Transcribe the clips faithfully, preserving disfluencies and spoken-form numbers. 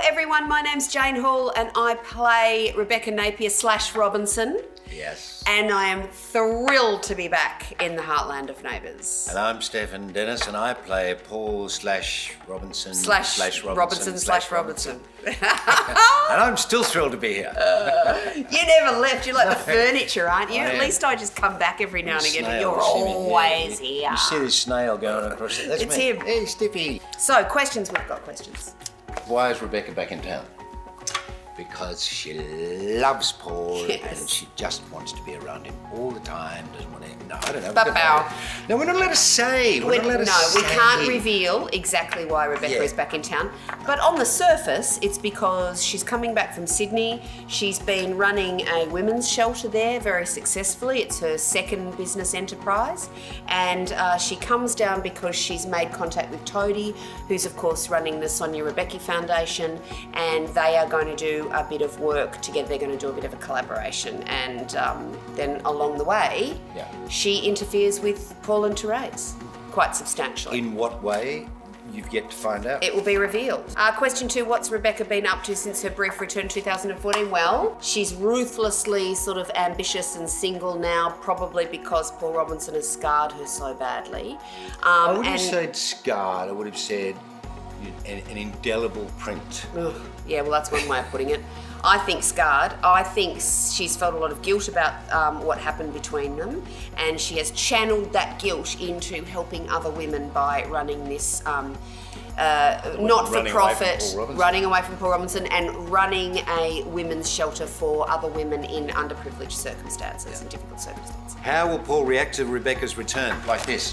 everyone, my name's Jane Hall and I play Rebecca Napier slash Robinson. Yes. And I am thrilled to be back in the heartland of Neighbours. And I'm Stefan Dennis and I play Paul slash Robinson slash, slash Robinson, Robinson slash Robinson. Robinson. And I'm still thrilled to be here. Uh, you never left. You're like no. the furniture, aren't you? I At am. least I just come back every now and again. Snail, You're you always you, here. You see this snail going across it. That's it's me. him. Hey, Stiffy. So, questions. We've got questions. Why is Rebecca back in town? Because she loves Paul yes. and she just wants to be around him all the time. Doesn't want to. No, I don't know. Ba-bow. No, we're not allowed to say. We're, we're not allowed to no, say. we can't reveal exactly why Rebecca yeah. is back in town. But on the surface, it's because she's coming back from Sydney. She's been running a women's shelter there very successfully. It's her second business enterprise. And uh, she comes down because she's made contact with Toadie, who's of course running the Sonia Rebecca Foundation. And they are going to do a bit of work together. They're going to do a bit of a collaboration. And um, then along the way, yeah. she interferes with Paul and Therese quite substantially. In what way? You've yet to find out. It will be revealed. Uh, question two, what's Rebecca been up to since her brief return in two thousand fourteen? Well, she's ruthlessly sort of ambitious and single now, probably because Paul Robinson has scarred her so badly. Um, I wouldn't and, have said scarred, I would have said an, an indelible print. Ugh, yeah, well that's one way of putting it. I think scarred. I think she's felt a lot of guilt about um, what happened between them, and she has channeled that guilt into helping other women by running this um, uh, not-for-profit, running away from Paul Robinson, and running a women's shelter for other women in underprivileged circumstances yeah. and difficult circumstances. How will Paul react to Rebecca's return? Like this?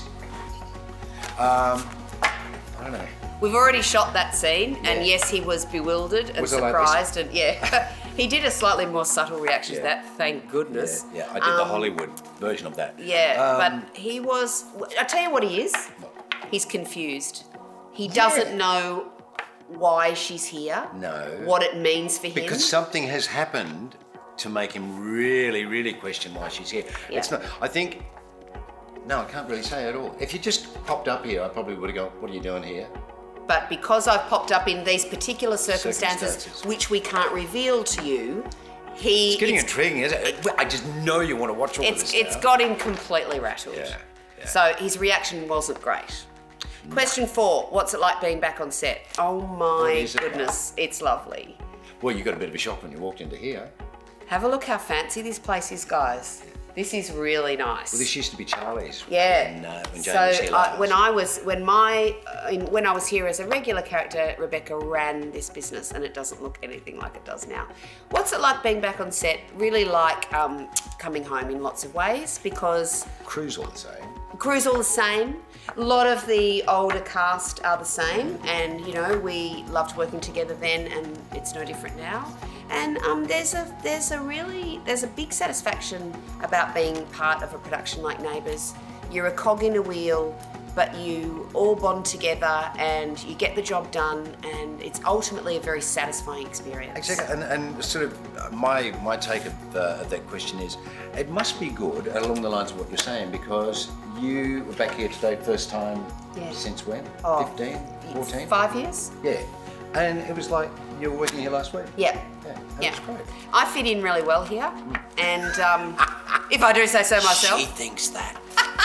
Um, I don't know. We've already shot that scene, yeah. and yes, he was bewildered and was surprised, like and yeah, he did a slightly more subtle reaction yeah. to that. Thank goodness. Yeah, yeah. I did um, the Hollywood version of that. Yeah, um, but he was. I tell you what, he is. He's confused. He doesn't yeah. know why she's here. No. What it means for him. Because something has happened to make him really, really question why she's here. Yeah. It's not. I think. No, I can't really say at all. If you just popped up here, I probably would have gone, "What are you doing here?" But because I've popped up in these particular circumstances, circumstances. which we can't reveal to you, he... It's getting it's, intriguing, isn't it? I just know you want to watch all it's, of this It's now. got him completely rattled. Yeah, yeah. So his reaction wasn't great. No. Question four, what's it like being back on set? Oh my goodness, it it's lovely. Well, you got a bit of a shock when you walked into here. Have a look how fancy this place is, guys. This is really nice. Well, this used to be Charlie's. Yeah. When, uh, when Jane so was here I, when I was when my uh, in, when I was here as a regular character, Rebecca ran this business, and it doesn't look anything like it does now. What's it like being back on set? Really like um, coming home in lots of ways, because crew's all the same. Crew's all the same. A lot of the older cast are the same, and you know we loved working together then, and it's no different now. And um, there's a there's a really there's a big satisfaction about being part of a production like Neighbours. You're a cog in a wheel, but you all bond together and you get the job done, and it's ultimately a very satisfying experience. Exactly, and, and sort of my my take of, uh, of that question is, it must be good along the lines of what you're saying, because you were back here today first time yeah. since when? Oh, fifteen, fourteen? Five years. Yeah, and it was like you were working here last week. Yeah. Yeah, that yeah. was great. I fit in really well here, and um, if I do say so myself. She thinks that.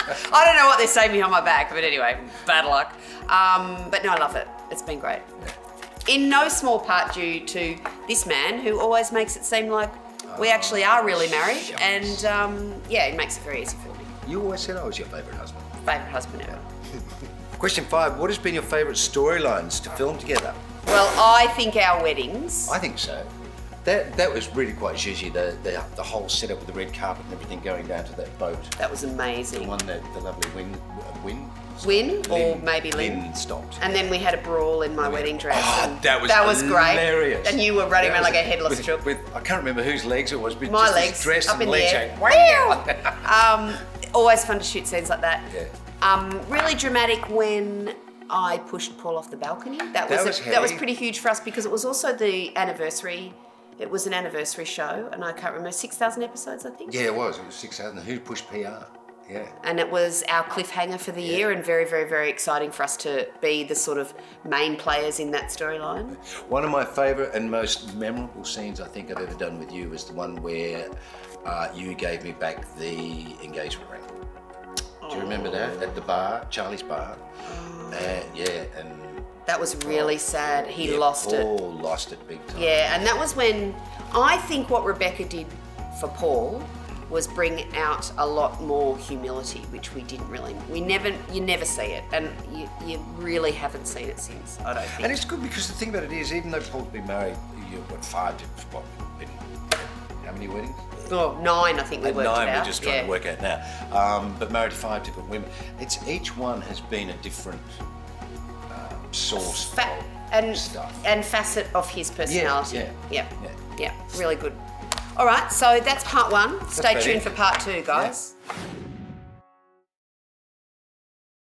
I don't know what they're saying behind my back, but anyway, bad luck. Um, but no, I love it. It's been great. Yeah. In no small part due to this man who always makes it seem like oh, we actually are really married, shucks. and um, yeah, it makes it very easy for me. You always said I was your favourite husband. Favourite husband ever. Question five, what has been your favourite storylines to film together? Well, I think our weddings. I think so. That that was really quite zhuzhy, the, the the whole setup with the red carpet and everything going down to that boat. That was amazing. The one that the lovely Win Win Win or Lynn, maybe Lynn. Lynn stopped. And yeah. then we had a brawl in my we wedding had, dress. Oh, and that was that was hilarious. great. And you were running that around like a headless with, chook. With I can't remember whose legs it was, but my just legs dress up and in legs the air. Wow. um, always fun to shoot scenes like that. Yeah. Um, really dramatic when I pushed Paul off the balcony. That was that was, a, that was pretty huge for us, because it was also the anniversary. It was an anniversary show, and I can't remember, six thousand episodes, I think? Yeah, it was. It was six thousand. Who pushed P R? Yeah. And it was our cliffhanger for the Yeah. year, and very, very, very exciting for us to be the sort of main players in that storyline. One of my favourite and most memorable scenes I think I've ever done with you was the one where uh, you gave me back the engagement ring. Do you remember that? At the bar, Charlie's bar. Oh. And yeah, and That was really sad. He yeah, lost it. Paul lost it big time. Yeah, and that was when I think what Rebecca did for Paul was bring out a lot more humility, which we didn't really. We never, you never see it, and you, you really haven't seen it since. I don't think. And it's good because the thing about it is, even though Paul's been married, you've got five to what? Been, how many weddings? Oh, nine, I think we At worked nine, it out. we're just trying yeah. to work out now. Um, but married to five different women. It's each one has been a different um, source Fa- of and stuff. and facet of his personality. yeah, yeah, yeah. yeah, really good. All right, so that's part one. Stay about tuned it. for part two, guys. Yeah.